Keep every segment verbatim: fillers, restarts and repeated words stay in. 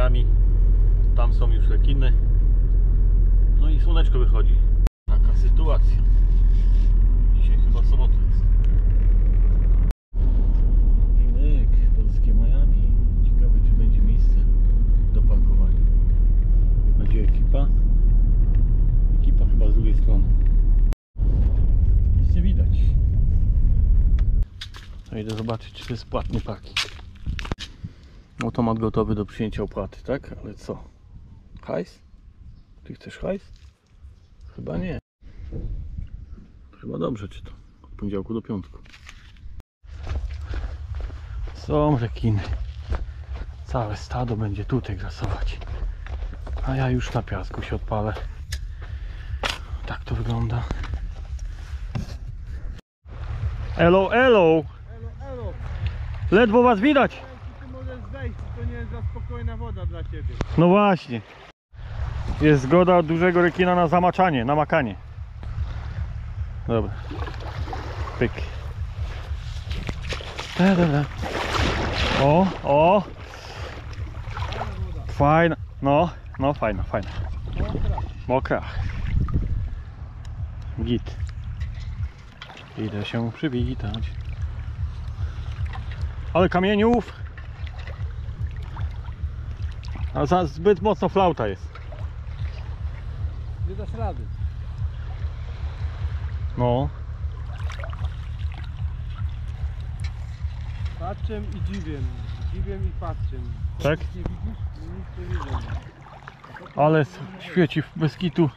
majami. Tam są już rekiny. No i słoneczko wychodzi. Taka sytuacja. Dzisiaj chyba sobota jest. Myk, polskie Miami. Ciekawe, czy będzie miejsce do parkowania. Będzie ekipa. Ekipa chyba z drugiej strony. Nic nie widać. No idę zobaczyć, czy jest płatny parking. Automat gotowy do przyjęcia opłaty, tak? Ale co? Hajs? Ty chcesz hajs? Chyba nie. Chyba dobrze, czy to od poniedziałku do piątku. Są rekiny. Całe stado będzie tutaj grasować. A ja już na piasku się odpalę. Tak to wygląda. Elo, elo! Elo, elo! Ledwo was widać! Ty możesz zejść, to nie jest za spokojna woda dla ciebie. No właśnie. Jest zgoda dużego rekina na zamaczanie, na makanie. Dobra. Pyk. Da, da, da. O, o! Fajna. No, no fajna, fajna. Mokra. Git. Idę się przywitać. Ale kamieniów. A za zbyt mocno flauta jest. Nie dasz rady. No. Patrzem i dziwiem. Dziwiem i patrzem. Tak? Nic nie widzisz? Nic nie widzę. Ale świeci w Beskitu.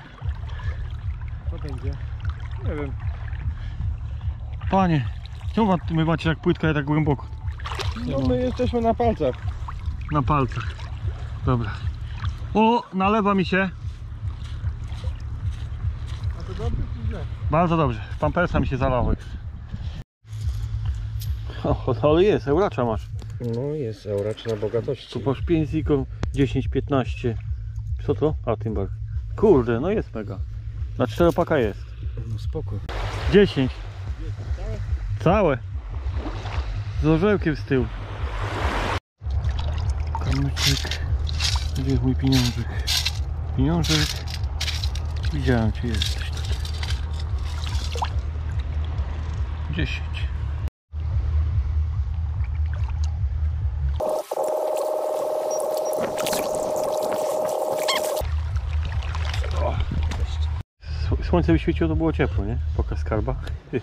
Co będzie? Nie wiem. Panie, czemu my macie tak płytko, ale tak głęboko? No my jesteśmy na palcach. Na palcach. Dobra. O, nalewa mi się. A to dobrze czy źle? Bardzo dobrze. Pampersa mi się zalało już. O, ale jest, euracza masz. No jest euracz na bogatości. Tu masz pięć ziko, dziesięć, piętnaście. Co to? A, tym bardziej. Kurde, no jest mega. Na czteropaka jest. No spoko. dziesięć. Całe. Z orzełkiem z tyłu. Kamyczek. Gdzie jest mój pieniążek? Pieniążek. Widziałem cię, jesteś tutaj. dziesięć. Słońce wyświeciło, to było ciepło, nie? Pokaz skarba.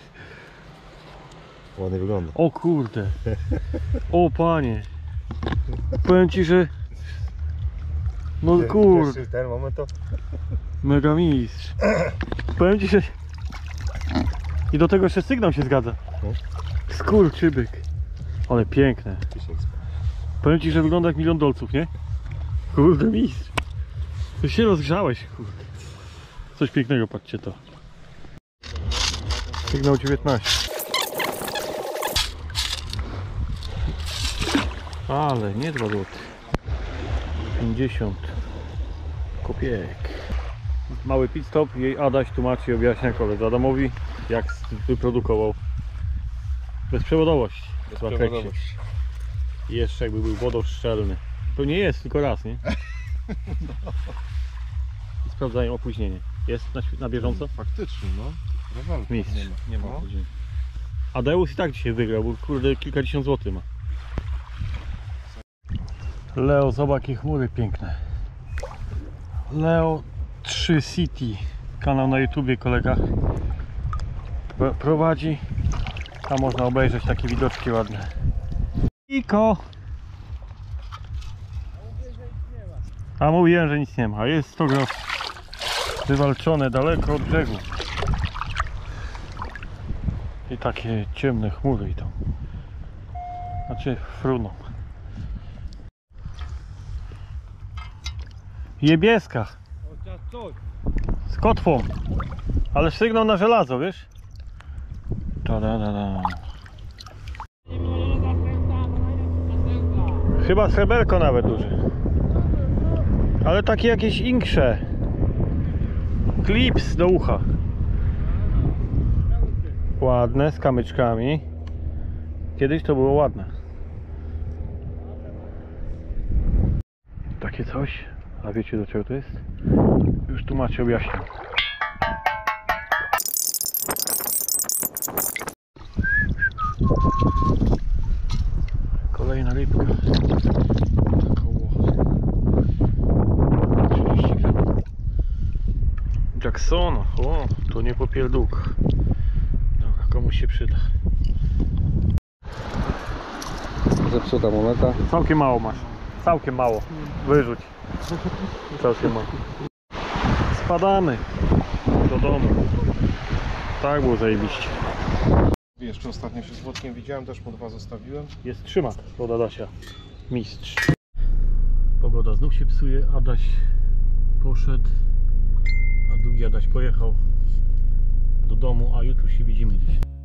Ładnie wygląda. O kurde. O panie. Powiem ci, że... No kurde. Ten moment to... Mega mistrz. Powiem ci, że... I do tego jeszcze sygnał się zgadza. Skurczybyk. Ale piękne. Powiem ci, że wygląda jak milion dolców, nie? Kurde mistrz. To się rozgrzałeś, kurde. Coś pięknego, patrzcie to. Sygnał dziewiętnaście. Ale nie dwa złote. pięćdziesiąt kopiek. Mały pit stop. Jej Adaś tłumaczy i objaśnia koledze Adamowi, jak wyprodukował bezprzewodowość. Bezprzewodowość. I jeszcze jakby był wodoszczelny. To nie jest, tylko raz, nie? I sprawdzają opóźnienie. Jest na, na bieżąco? Faktycznie, no. Rewelka. Mistrz. Nie ma, nie ma opóźnienia. Adeus i tak dzisiaj wygrał, bo kurde kilkadziesiąt złotych ma. Leo, zobacz jakie chmury piękne. Leo trzy City, kanał na YouTubie kolega prowadzi. Tam można obejrzeć takie widoczki ładne. Iko! A mówiłem, że nic nie ma. Jest to gros wywalczone daleko od brzegu. I takie ciemne chmury idą. Znaczy fruną. Jebieska. Z kotwą. Ale sygnał na żelazo, wiesz? Ta -da -da -da. Chyba sreberko nawet duże. Ale takie jakieś inksze. Klips do ucha. Ładne, z kamyczkami. Kiedyś to było ładne. takie coś. A wiecie do czego to jest? Już tłumaczę, objaśnię. Kolejna rybka. Około trzydzieści gram. Jacksona. O, to nie popierdółka. Dobra, komuś się przyda. Zepsuta moneta. Całkiem mało masz. Całkiem mało. Wyrzuć. Całkiem mało. Spadamy do domu. Tak było zajebiście. Jeszcze ostatnio się z Włodkiem widziałem, też po dwa zostawiłem. Jest trzymak od Adasia. Mistrz. Pogoda znów się psuje. Adaś poszedł, a drugi Adaś pojechał do domu, a jutro się widzimy gdzieś.